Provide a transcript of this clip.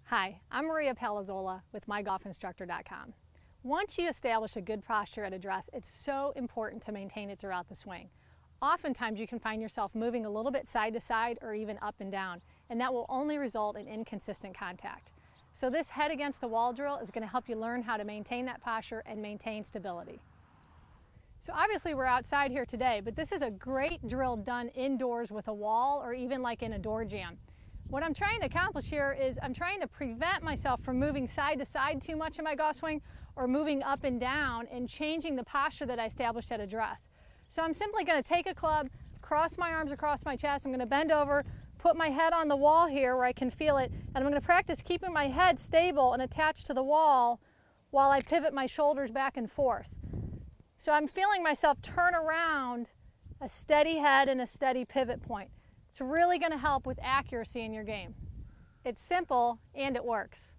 Hi, I'm Maria Palazzola with MyGolfInstructor.com. Once you establish a good posture at address, it's so important to maintain it throughout the swing. Oftentimes you can find yourself moving a little bit side to side or even up and down, and that will only result in inconsistent contact. So this head against the wall drill is going to help you learn how to maintain that posture and maintain stability. So obviously we're outside here today, but this is a great drill done indoors with a wall or even like in a door jamb. What I'm trying to accomplish here is I'm trying to prevent myself from moving side to side too much in my golf swing or moving up and down and changing the posture that I established at address. So I'm simply going to take a club, cross my arms across my chest, I'm going to bend over, put my head on the wall here where I can feel it, and I'm going to practice keeping my head stable and attached to the wall while I pivot my shoulders back and forth. So I'm feeling myself turn around, a steady head and a steady pivot point. It's really going to help with accuracy in your game. It's simple and it works.